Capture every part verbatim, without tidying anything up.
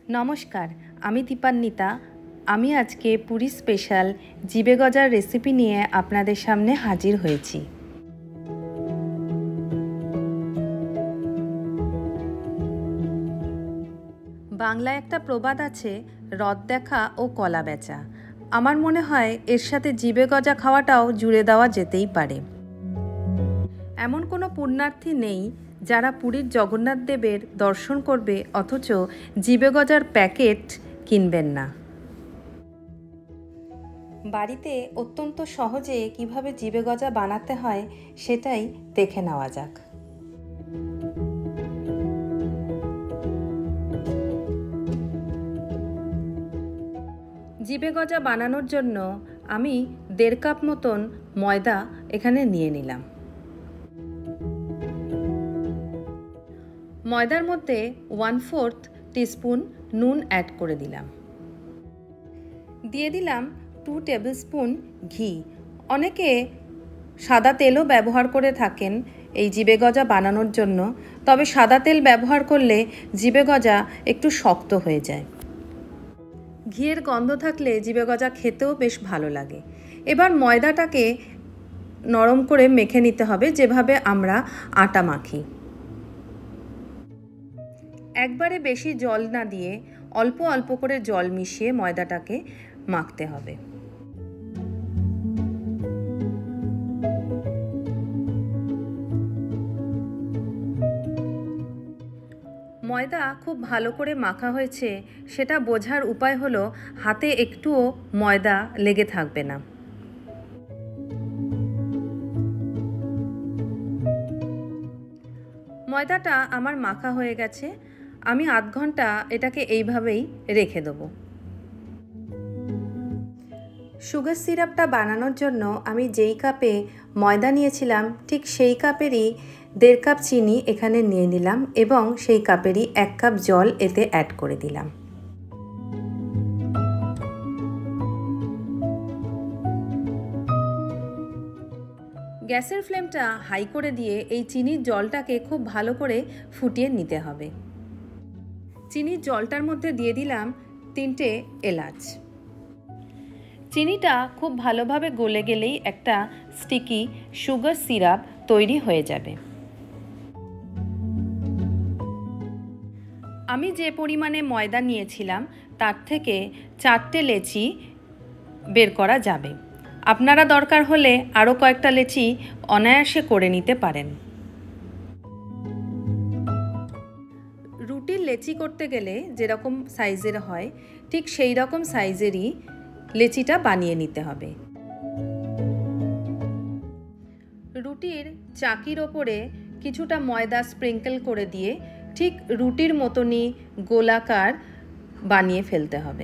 নমস্কার, আমি দীপান্বিতা। আমি আজকে পুরী স্পেশাল জিবে গজার রেসিপি নিয়ে আপনাদের সামনে হাজির হয়েছি। বাংলায় একটা প্রবাদ আছে, রথ দেখা ও কলা বেচা। আমার মনে হয় এর সাথে জিবে গজা খাওয়াটাও জুড়ে দেওয়া যেতেই পারে। এমন কোনো পুণ্যার্থী নেই যারা পুরীর জগন্নাথ দেবের দর্শন করবে অথচ জিবে গজার প্যাকেট কিনবেন না। বাড়িতে অত্যন্ত সহজে কিভাবে জিবে গজা বানাতে হয় সেটাই দেখে নেওয়া যাক। জিবে গজা বানানোর জন্য আমি দেড় কাপ মতন ময়দা এখানে নিয়ে নিলাম। ময়দার মধ্যে ওয়ান ফোর্থ টিস্পুন নুন অ্যাড করে দিলাম। দিয়ে দিলাম টু টেবিল স্পুন ঘি। অনেকে সাদা তেলও ব্যবহার করে থাকেন এই জিবে গজা বানানোর জন্য, তবে সাদা তেল ব্যবহার করলে জিবে গজা একটু শক্ত হয়ে যায়। ঘিয়ের গন্ধ থাকলে জিবে গজা খেতেও বেশ ভালো লাগে। এবার ময়দাটাকে নরম করে মেখে নিতে হবে, যেভাবে আমরা আটা মাখি। একবারে বেশি জল না দিয়ে অল্প অল্প করে জল মিশিয়ে ময়দাটাকে মাখতে হবে। ময়দা খুব ভালো করে মাখা হয়েছে সেটা বোঝার উপায় হলো হাতে একটুও ময়দা লেগে থাকবে না। ময়দাটা আমার মাখা হয়ে গেছে। আমি আধ ঘন্টা এটাকে এইভাবেই রেখে দেবো। সুগার সিরাপটা বানানোর জন্য আমি যেই কাপে ময়দা নিয়েছিলাম ঠিক সেই কাপেরই দেড় কাপ চিনি এখানে নিয়ে নিলাম এবং সেই কাপেরই এক কাপ জল এতে অ্যাড করে দিলাম। গ্যাসের ফ্লেমটা হাই করে দিয়ে এই চিনির জলটাকে খুব ভালো করে ফুটিয়ে নিতে হবে। চিনির জলটার মধ্যে দিয়ে দিলাম তিনটে এলাচ। চিনিটা খুব ভালোভাবে গলে গেলেই একটা স্টিকি সুগার সিরাপ তৈরি হয়ে যাবে। আমি যে পরিমাণে ময়দা নিয়েছিলাম তার থেকে চারটে লেচি বের করা যাবে। আপনারা দরকার হলে আরও কয়েকটা লেচি অনায়াসে করে নিতে পারেন। রুটির লেচি করতে গেলে যেরকম সাইজের হয় ঠিক সেই রকম সাইজেরই লেচিটা বানিয়ে নিতে হবে। রুটির চাকির ওপরে কিছুটা ময়দা স্প্রিঙ্কেল করে দিয়ে ঠিক রুটির মতনই গোলাকার বানিয়ে ফেলতে হবে।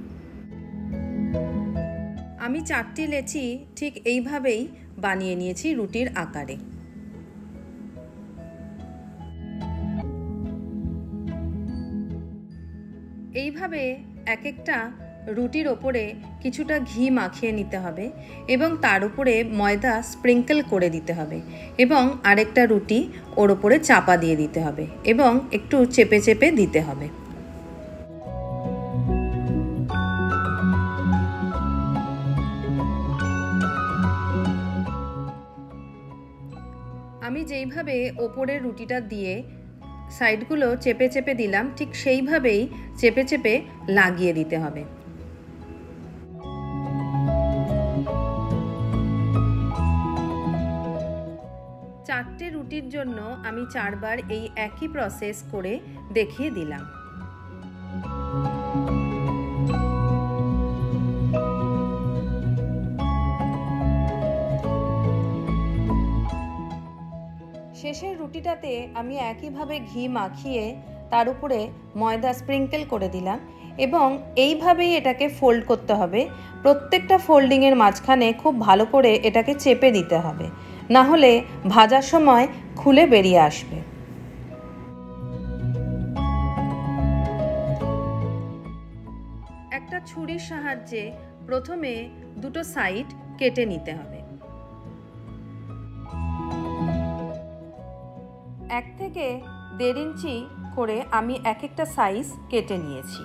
আমি চারটি লেচি ঠিক এইভাবেই বানিয়ে নিয়েছি রুটির আকারে। এইভাবে এক একটা রুটির ওপরে কিছুটা ঘি মাখিয়ে নিতে হবে এবং তার উপরে ময়দা স্প্রিঙ্কেল করে দিতে হবে এবং আরেকটা রুটি ওর ওপরে চাপা দিয়ে দিতে হবে এবং একটু চেপে চেপে দিতে হবে। আমি যেইভাবে ওপরের রুটিটা দিয়ে সাইডগুলো চেপে চেপে দিলাম ঠিক সেইভাবেই চেপে চেপে লাগিয়ে দিতে হবে। চারটে রুটির জন্য আমি চারবার এই একই প্রসেস করে দেখিয়ে দিলাম। শেষের রুটিটাতে আমি একইভাবে ঘি মাখিয়ে তার উপরে ময়দা স্প্রিঙ্কেল করে দিলাম এবং এইভাবেই এটাকে ফোল্ড করতে হবে। প্রত্যেকটা ফোল্ডিংয়ের মাঝখানে খুব ভালো করে এটাকে চেপে দিতে হবে, না হলে ভাজার সময় খুলে বেরিয়ে আসবে। একটা ছুরির সাহায্যে প্রথমে দুটো সাইড কেটে নিতে হবে। এক থেকে দেড় ইঞ্চি করে আমি এক একটা সাইজ কেটে নিয়েছি।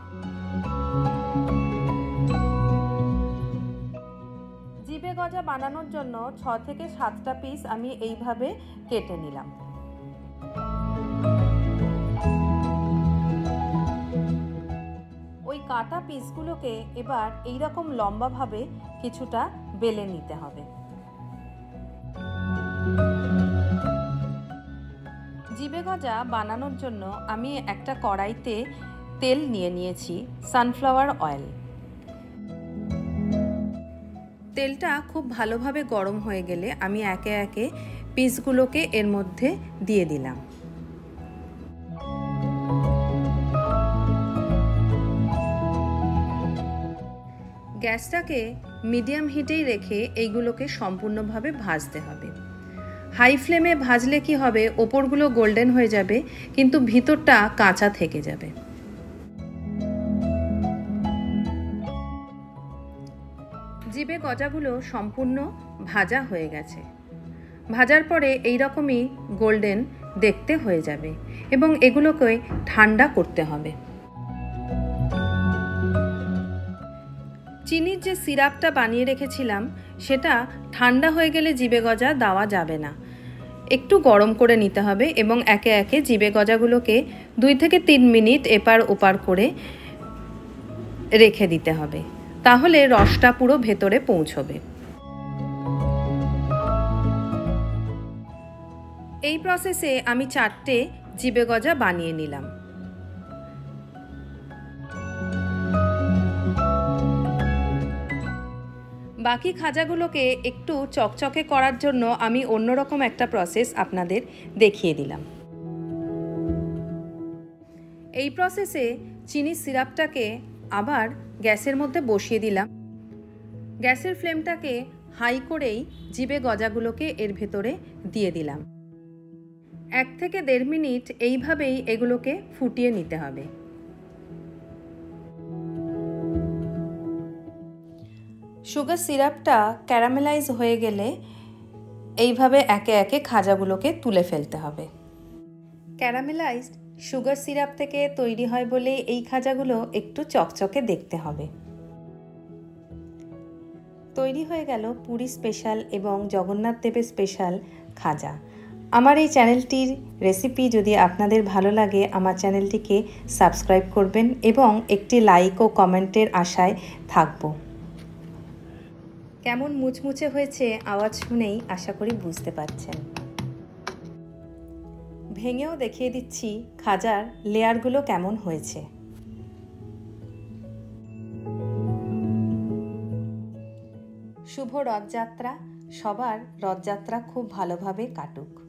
জিবে গজা বানানোর জন্য ছ থেকে সাতটা পিস আমি এইভাবে কেটে নিলাম। ওই কাটা পিসগুলোকে এবার এইরকম লম্বাভাবে কিছুটা বেলে নিতে হবে। জিবে গজা বানানোর জন্য আমি একটা কড়াইতে তেল নিয়ে নিয়েছি, সানফ্লাওয়ার অয়েল। তেলটা খুব ভালোভাবে গরম হয়ে গেলে আমি একে একে পিসগুলোকে এর মধ্যে দিয়ে দিলাম। গ্যাসটাকে মিডিয়াম হিটেই রেখে এইগুলোকে সম্পূর্ণভাবে ভাজতে হবে। হাই ফ্লেমে ভাজলে কি হবে, ওপরগুলো গোল্ডেন হয়ে যাবে কিন্তু ভিতরটা কাঁচা থেকে যাবে। জিবে গজাগুলো সম্পূর্ণ ভাজা হয়ে গেছে। ভাজার পরে এই রকমই গোল্ডেন দেখতে হয়ে যাবে এবং এগুলোকে ঠান্ডা করতে হবে। চিনির যে সিরাপটা বানিয়ে রেখেছিলাম সেটা ঠান্ডা হয়ে গেলে জিবে গজা দেওয়া যাবে না, একটু গরম করে নিতে হবে এবং একে একে জিবে গজাগুলোকে দুই থেকে তিন মিনিট এপার ওপার করে রেখে দিতে হবে, তাহলে রসটা পুরো ভেতরে পৌঁছবে। এই প্রসেসে আমি চারটে জিবে গজা বানিয়ে নিলাম। বাকি খাজাগুলোকে একটু চকচকে করার জন্য আমি অন্যরকম একটা প্রসেস আপনাদের দেখিয়ে দিলাম। এই প্রসেসে চিনির সিরাপটাকে আবার গ্যাসের মধ্যে বসিয়ে দিলাম। গ্যাসের ফ্লেমটাকে হাই করেই জিবে গজাগুলোকে এর ভেতরে দিয়ে দিলাম। এক থেকে দেড় মিনিট এইভাবেই এগুলোকে ফুটিয়ে নিতে হবে। সুগার সিরাপটা ক্যারামেলাইজ হয়ে গেলে এইভাবে একে একে খাজাগুলোকে তুলে ফেলতে হবে। ক্যারামেলাইজড সুগার সিরাপ থেকে তৈরি হয় বলে এই খাজাগুলো একটু চকচকে দেখতে হবে। তৈরি হয়ে গেল পুরী স্পেশাল এবং জগন্নাথ দেবের স্পেশাল খাজা। আমার এই চ্যানেলটির রেসিপি যদি আপনাদের ভালো লাগে আমার চ্যানেলটিকে সাবস্ক্রাইব করবেন এবং একটি লাইক ও কমেন্টের আশায় থাকব। কেমন মুচমুচে হয়েছে আওয়াজ শুনেই আশা করি বুঝতে পারছেন। ভেঙেও দেখিয়ে দিচ্ছি খাজার লেয়ারগুলো কেমন হয়েছে। শুভ রথযাত্রা, সবার রথযাত্রা খুব ভালোভাবে কাটুক।